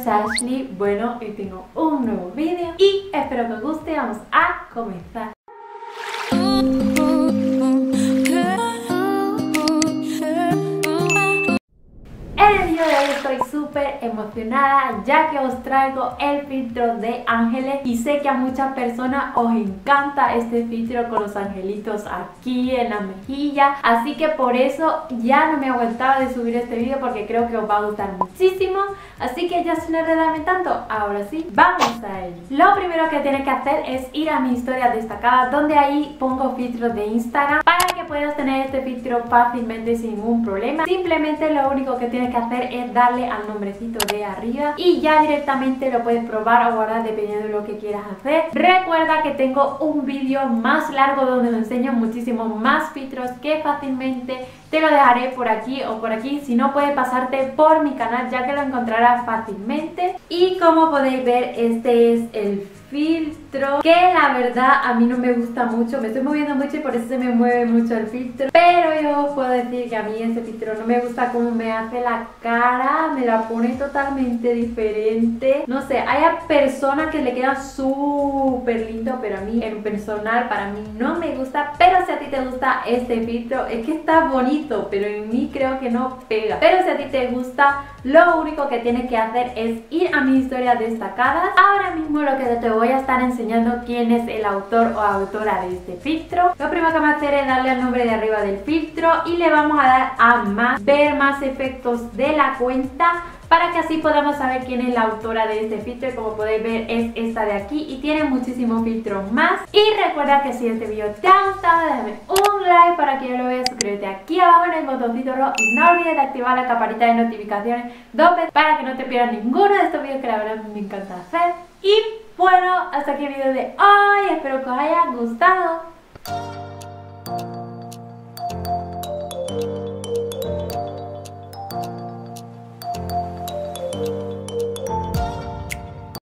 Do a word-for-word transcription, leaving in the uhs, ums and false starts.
Ashley. Bueno, hoy tengo un nuevo vídeo y espero que os guste. Vamos a comenzar. En el vídeo de hoy estoy súper emocionada ya que os traigo el filtro de ángeles y sé que a muchas personas os encanta este filtro con los angelitos aquí en la mejilla, así que por eso ya no me aguantaba de subir este vídeo porque creo que os va a gustar muchísimo. Así que ya sin enredarme tanto, ahora sí, vamos a ello. Lo primero que tienes que hacer es ir a mi historia destacada, donde ahí pongo filtros de Instagram para que puedas tener este filtro fácilmente sin ningún problema. Simplemente lo único que tienes que hacer es darle al nombrecito de arriba y ya directamente lo puedes probar o guardar dependiendo de lo que quieras hacer. Recuerda que tengo un vídeo más largo donde os enseño muchísimos más filtros que fácilmente te lo dejaré por aquí o por aquí, si no puedes pasarte por mi canal ya que lo encontrarás fácilmente. Y como podéis ver, este es el filtro que la verdad a mí no me gusta mucho, me estoy moviendo mucho y por eso se me mueve mucho el filtro, pero yo os puedo decir que a mí ese filtro no me gusta cómo me hace la cara, me la pone totalmente diferente, no sé, hay a personas que le queda súper lindo, pero a mí en personal para mí no me gusta. Pero si a ti te gusta este filtro, es que está bonito, pero en mí creo que no pega. Pero si a ti te gusta, lo único que tienes que hacer es ir a mis historias destacadas. Ahora mismo lo que te voy a estar enseñando quién es el autor o autora de este filtro. Lo primero que vamos a hacer es darle al nombre de arriba del filtro y le vamos a dar a más, ver más efectos de la cuenta, para que así podamos saber quién es la autora de este filtro. Y como podéis ver es esta de aquí y tiene muchísimos filtros más. Y recuerda que si este vídeo te ha gustado, déjame un like para que yo lo vea, suscríbete aquí abajo en el botoncito rojo y no olvides de activar la campanita de notificaciones dos veces para que no te pierdas ninguno de estos vídeos que la verdad me encanta hacer. Y bueno, hasta aquí el vídeo de hoy, espero que os haya gustado.